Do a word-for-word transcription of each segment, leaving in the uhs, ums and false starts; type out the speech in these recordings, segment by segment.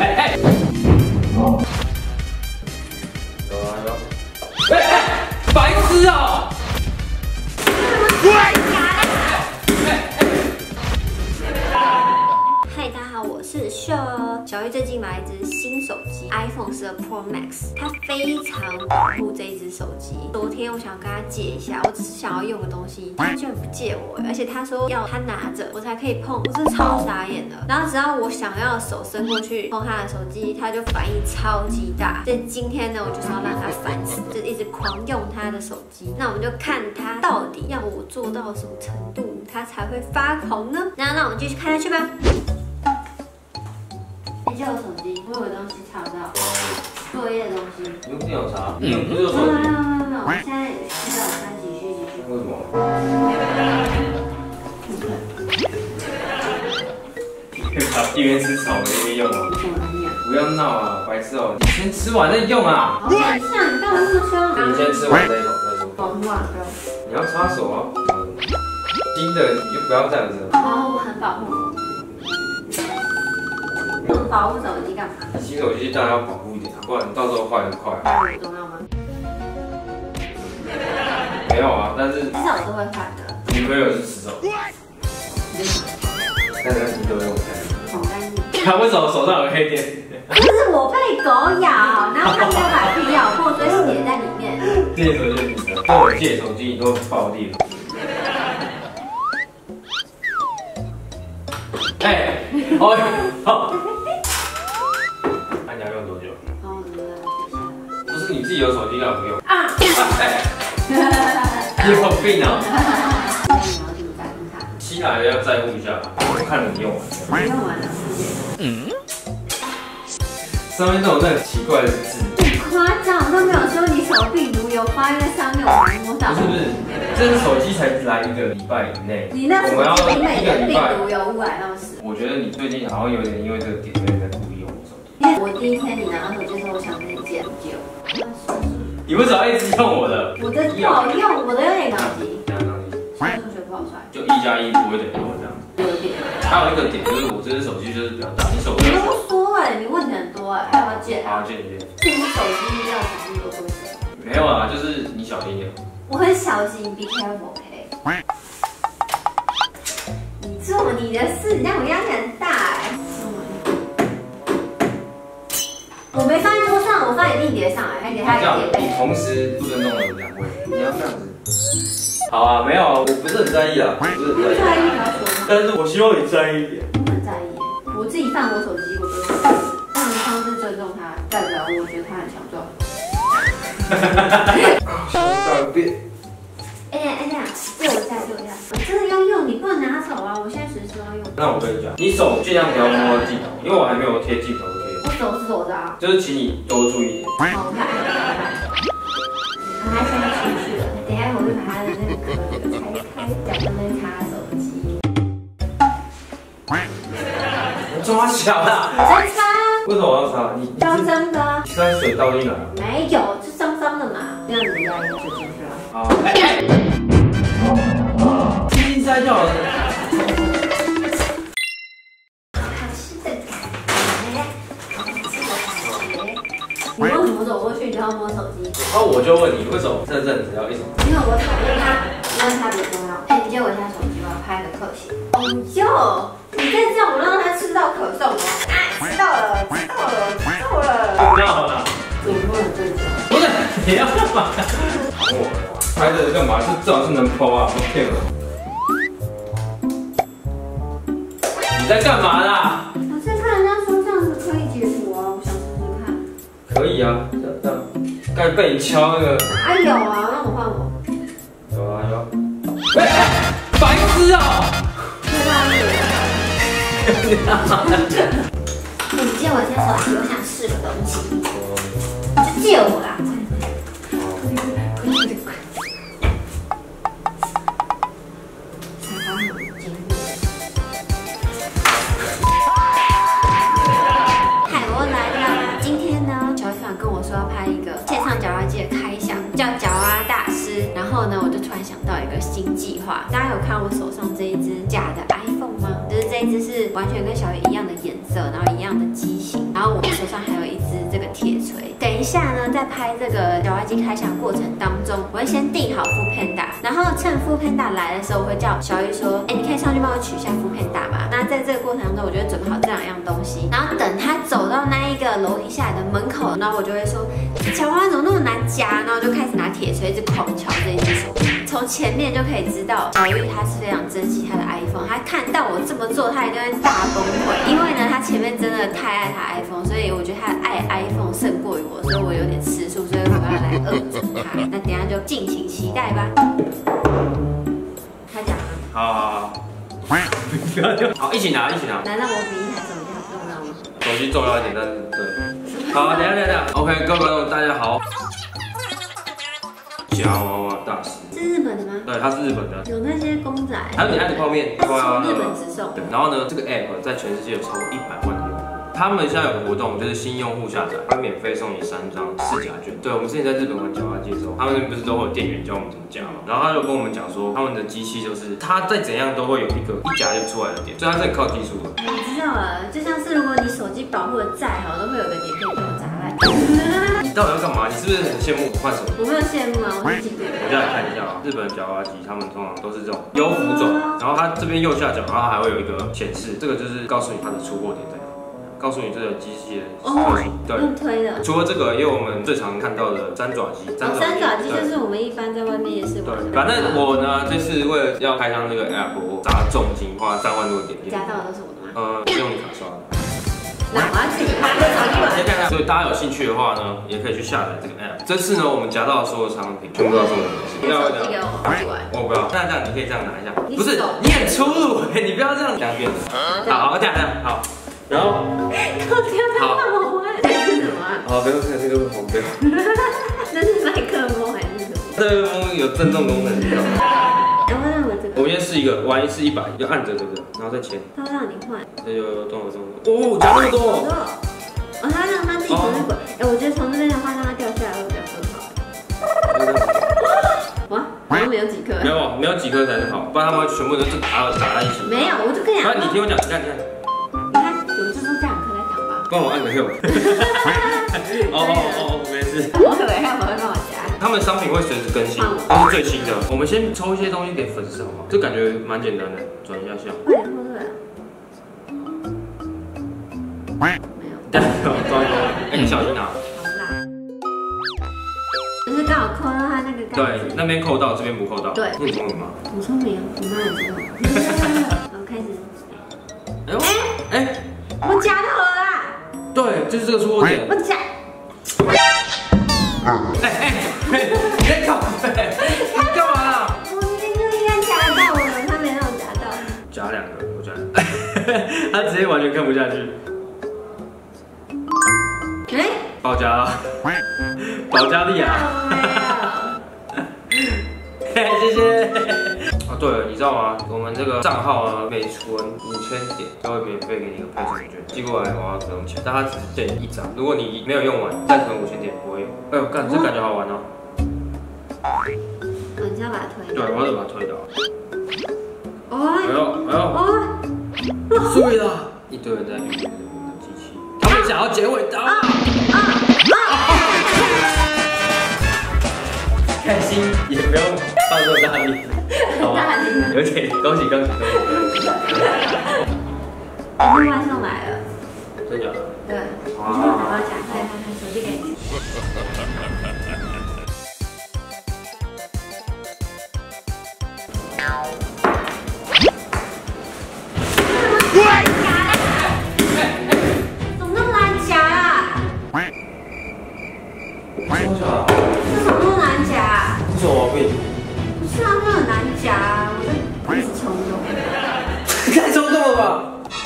哎哎，哦，有啊有。哎哎，白痴哦！喂！ 嗨，大家好，我是秀。小玉最近买了一只新手机 ，iPhone 十二 Pro Max， 它非常保护这一只手机。昨天我想跟他借一下，我只是想要用个东西，他居然不借我，而且他说要他拿着我才可以碰，我真的超傻眼的。然后只要我想要手伸过去碰他的手机，他就反应超级大。所以今天呢，我就是要让他烦死，就一直狂用他的手机。那我们就看他到底要我做到什么程度，他才会发狂呢？那那我们继续看下去吧。 你借我手机，我有东西查不到，作业的东西。 你用电脑查？嗯，不是有手机。 没有没有没有，我现在需要他继续继续。 为什么？一边吃草一边用啊！不要闹啊，白痴哦！你先吃完再用啊！ 等一下，你干嘛那么凶？ 你先吃完这一口再说。 我忘了。 你要插手啊！新的你就不要这样子。 哦，我很保护。 保护手机干嘛？ 新手机当然要保护一点，不然到时候坏得快。 那有重要吗？ 没有啊，但是至少都会坏的。 女朋友是死手，但是你都用开。 好干净。 他为什么手上有黑点？ 就是我被狗咬，然后它没有把屁咬破，所以是粘在里面。 借手就是你的，跟我借手机你都爆裂了。哎，哦，好。 你自己有手机干嘛不用？啊！哎，你有病啊！吸来的要在乎一下，我看你用完。 我用完了。嗯。 上面都有那个奇怪的字。 夸张，我都没有说你手病毒有发在上面，我没摸到。 不是不是，这只手机才来一个礼拜以内。 你那我们要一个礼拜。 病毒有污染到死。 我觉得你最近好像有点因为这个点有点在故意用我手机。 因为我第一天你拿到手机的时候，我想跟你借不借我？ 你为什么要一直用我的？ 我的不好用，我的有点高级。 哪样高级？ 数学不好算。 就一加一不会等于二这样。 有点。 还有一个点就是我这只手机就是比较大，你手机。 你都说哎，你问题很多哎，要不要借？ 好，借你借。 是你手机要什么都会借。 没有啊，就是你小心一点。我很小心 ，be careful，OK。你做你的事，你让我压力很大哎。 我没放在桌上，我放你弟弟上来，还给他一个点。 你同时不尊重了两位，你要这样子。好啊，没有啊，我不是很在意啊，我不是很在意。 在意不要说。 但是我希望你在意一点。 我很在意，我自己放我手机，我都会。让你方式尊重他，代表我觉得他很强壮。 大便。 哎呀哎呀，借我一下，借我一下，我真的要用，你不能拿走啊！我现在随时都要用。 那我跟你讲，你手尽量不要摸到镜头，因为我还没有贴镜头。 手是手的啊， 就是请你多注意一点。 好，我看，他现在出去了，等一下我就把他的那个壳拆开，假装在擦手机。 我抓小的。 我在擦。 为什么我要擦？你脏脏的。 你刚水倒进来了。没有，是脏脏的嘛。这样子压力就进去了。 好，哎哎，轻轻塞就好了。 你为什么走过去就要摸手机？ 那我就问你，为什么这阵子要一直？ 因为我讨厌它，因为它比较重要。哎，你借我一下手机，我要拍个特写。哦哟，你再这样，我让他吃到可颂哦。哎，吃到了，吃到了，吃到了。 知道了。 你不能这样。 不是，你要干嘛？我拍这个干嘛？是至少是能抛啊，不骗我。你在干嘛啦？ 我在看人家说这样子可以截图啊，我想试试看。 可以啊，这样这样，该被你敲那个。 啊有啊，让我换我。 有啊有。哎哎，白痴哦！ 对吧？你借我一下手机，我想试个东西。就借我啦。想到一个新计划，大家有看我手上这一只假的 iPhone 吗？就是这一只是完全跟小雨一样的颜色，然后一样的机型，然然后我手上还有一支这个铁锤。等一下呢，在拍这个绞压机开箱过程当中，我会先订好 Foodpanda， 然后趁 Foodpanda 来的时候，我会叫小玉说，哎，你可以上去帮我取一下 Foodpanda 吗？那在这个过程当中，我就会准备好这两样东西，然后等他走到那一个楼梯下来的门口，然后我就会说，小花怎么那么难夹？然后我就开始拿铁锤一直狂敲这一只手机。从前面就可以知道，小玉他是非常珍惜他的 iPhone， 他看到我这么做，他一定会大崩溃，因为呢，他前面真的太爱他 iPhone， 所以我觉得他爱 iPhone 胜过于我，所以我有点吃醋，所以我要来遏制他。那等一下就敬请期待吧。开讲了。 好好好。好，一起拿，一起拿。 难道我比一台手机还重要吗？ 手机重要一点，但是对。好，等一下，等一下。OK， 各位观众大家好。夹娃娃大师是日本的吗？ 对，它是日本的。 有那些公仔。 还有你爱的泡面， 从日本直送。 对，然后呢，这个 app 在全世界有超过一百万的用户。他们现在有活动，就是新用户下载，会免费送你三张试夹券。对，我们之前在日本玩绞压机的时候，他们不是都会有店员教我们怎么夹嘛？然后他就跟我们讲说，他们的机器就是它再怎样都会有一个一夹就出来的点，所以它是很靠技术的。 我知道了，就像是如果你手机保护的再好，都会有个点可以给我砸烂。 你到底要干嘛？你是不是很羡慕我换手机？ 我没有羡慕啊，我是嫉妒。 我再来看一下啊，日本的绞压机，他们通常都是这种优浮种，然后它这边右下角，然后还会有一个显示，这个就是告诉你它的出货点在哪。告诉你这个机器的特性，对， 用推的。 除了这个，也有我们最常看到的三爪机。 三爪机就是我们一般在外面也是玩的。 对，反正我呢，这次为了要开箱这个 app， 我砸重金花三万多点。 夹到的都是我的吗？ 呃，用你卡刷的。 那我要自己拍个手机玩。 先看看，所以大家有兴趣的话呢，也可以去下载这个 app。这次呢，我们夹到的所有商品全部都要送我们。 要手机给我，自己玩。 我不要。那这样你可以这样拿一下。不是，你很粗鲁，你不要这样夹边。好，这样这样好。然后， 好，我玩这是什么啊？ 好，不用看这个红标。 那是麦克风还是什么？ 这个风有震动功能，你知道吗？ 然后让我这个。 我们先试一个，玩一次一百，要按着这个，然后再牵。 他会让你换。 这就动了动了。哦，夹那么多。 哦，他让他自己从那滚。哎，我觉得从这边的话，让它掉下来会比较更好。哇，好像没有几颗。 没有，没有几颗才是好，不然他们全部都是打打在一起。 没有，我就跟你讲。 你听我讲，你看你看。 有蜘蛛这两颗在挡吧？ 帮我按个 help。哦哦哦，没事。 我以为 help 会帮我夹。 他们商品会随时更新，都是最新的。我们先抽一些东西给粉丝好吗？这感觉蛮简单的，转一下相。 快点过来。没有。 加油，抓住！哎，你小心拿。 好啦。就是刚好扣到他那个盖子。 对，那边扣到，这边不扣到。 对。 你很聪明吗？ 我聪明，我妈也知道。好，开始。 哎呦，哎， 我夹到了啦！ 对，就是这个出货点。 我夹。 哎哎，你在搞哎？你干嘛啦？ 我明明就应该夹到了，他没让我夹到。 夹两个，我夹。他直接完全看不下去。 哎， 保夹，保加利亚。嘿，谢谢。哦，对了，你知道吗？我们这个账号呢，每存五千点就会免费给你一个配送券，寄过来的话不用钱，但它只限一张。如果你没有用完，再存五千点不会有。哎呦，干，这感觉好玩哦。 哦，你是要把它推？ 对，我要把它推倒。 哦， 哎呦，哎呦，哦，对了，一堆人在预约我们的机器，他们想要结尾刀。啊啊啊！开心也不用放这么大力，好吗？有点恭喜恭喜恭喜恭喜！ 我们外送来了， 真假的？ 对，哇！我要夹开看看，手机给你。怎么那么难夹啊？ 多少啊？ 这怎么那么难夹啊？ 这有毛病？ 不是啊，这很难夹啊，我就一直冲动。 太冲动了吧？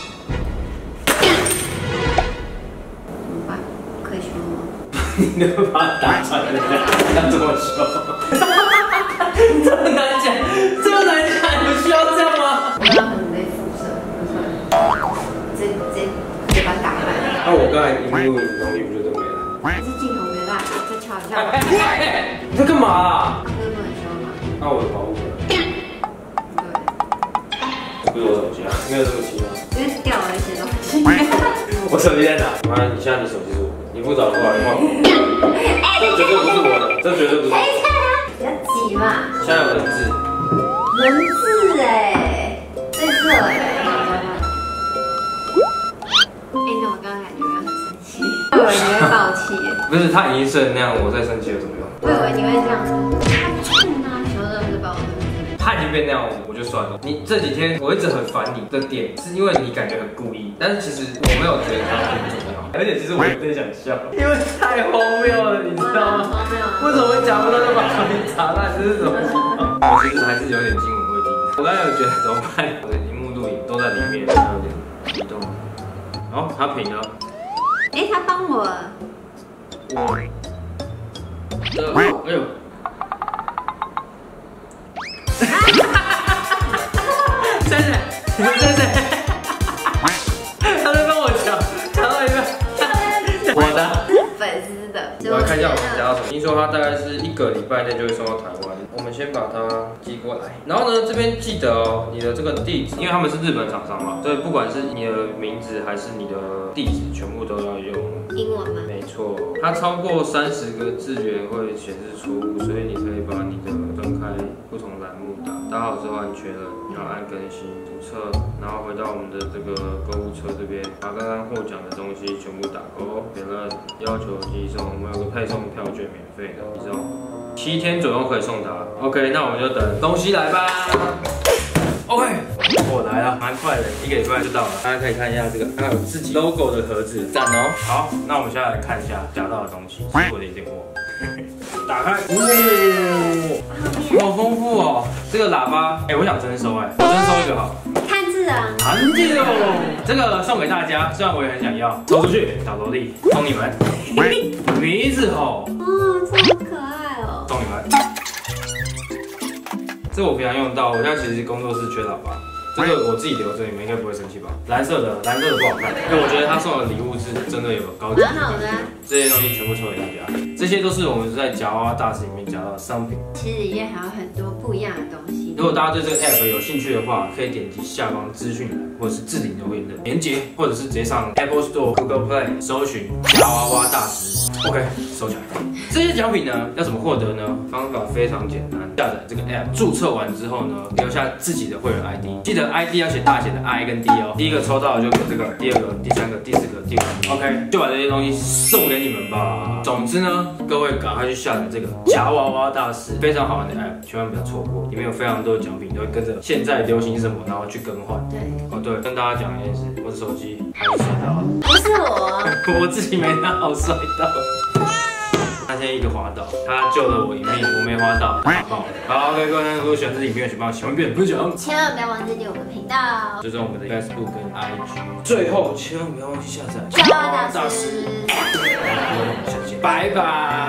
怎么办？可以说吗？ 你能把它打穿了？要怎么说？这么难讲，这么难讲，你们需要这样吗？ 我刚刚可能被辐射，直接直接把它打烂。 那我刚才荧幕容易不就都没了？ 可是镜头没办法，再敲一下。 哎，你在干嘛啊？ 这个不能修吗？ 那我的保护壳。 对。 不是我手机啊，没有这么奇葩。 因为掉了一些东西。 我手机在哪？妈，你现在你手机是我的，你不找的话，你换我。这绝对不是我的，这绝对不是我的。 不要挤嘛。 现在有人字。 人字哎，在这哎。哎，那我刚刚感觉很生气，我以为你会爆气。 不是，他已经是那样，我再生气有什么用？ 我以为你会这样子。他冲啊，球的是爆的。 他已经变那样，我就算了。你这几天我一直很烦你的点，是因为你感觉很故意，但是其实我没有觉得他很重要，而且其实我有点想笑，因为太荒谬了，你知道吗？为什么会讲不到就把你砸烂？这是什么情况？我其实还是有点惊魂未定。我刚才有觉得怎么办？我的荧幕录影都在里面，还有点激动。好，他平了。 哎，他帮我。 我。这，哎呦。珊珊，珊珊，他在帮我抢，抢到一个，我的， 粉丝的。 我来看一下我们家什么。听说他大概是一个礼拜内就会送到台湾。我们先把它寄过来，然后呢，这边记得哦，你的这个地址，因为他们是日本厂商嘛，所以不管是你的名字还是你的地址，全部都要用英文吗？ 没错，它超过三十个字元会显示错误，所以你可以把你的分开不同栏目打打好之后按确认，然后按更新注册，然后回到我们的这个购物车这边，把刚刚获奖的东西全部打勾，点了要求寄送，我们有个配送票券免费的，你知道吗？七天左右可以送达。OK， 那我们就等东西来吧。OK， 我来了，蛮快的，一个礼拜就到了。大家可以看一下这个，它有自己 logo 的盒子，赞哦。好，那我们现在来看一下夹到的东西，是我的一点货。打开，哇、哦，好丰富哦。这个喇叭，哎、欸，我想征收哎，我征收一个好。 看字啊。 韩记哦，这个送给大家，虽然我也很想要，抽出去，小萝莉送你们。鼻子吼。 哦，这好可爱哦。 送你们。这我平常用到，我现在其实工作室缺喇叭，这个我自己留着，你们应该不会生气吧？蓝色的，蓝色的不好看，因为我觉得他送的礼物是真的有高级。 蛮好的。 这些东西全部抽给大家，这些都是我们在夹娃娃大使里面夹到的商品。 其实里面还有很多不一样的东西。 如果大家对这个 app 有兴趣的话，可以点击下方资讯栏或者是置顶留言的连结，或者是直接上 Apple Store、Google Play 搜寻夹娃娃大使。OK， 收起来。这些奖品呢，要怎么获得呢？方法非常简单，下载这个 app， 注册完之后呢，留下自己的会员 I D， 记得 I D 要写大写的 I 跟 D 哦。第一个抽到的就给这个，第二个、第三个、第四个、第五个 ，OK， 就把这些东西送给你们吧。总之呢，各位赶快去下载这个夹娃娃大使，非常好玩的 app， 千万不要错过，里面有非常多的奖品，都会跟着现在流行什么，然后去更换。 对， 哦对，跟大家讲一件事，我的手机还是摔到了， 不是我， 我自己没拿好摔到。他现在一个滑倒，他救了我一命，我没滑倒，打爆了。好 ，OK， 各位，如果喜欢这支影片，请帮我喜欢、点分享， 千万不要忘记订阅我们频道， 追踪我们的 Facebook 跟 I G。最后，千万不要忘记下载夹娃娃大师。 我们下期见，拜拜。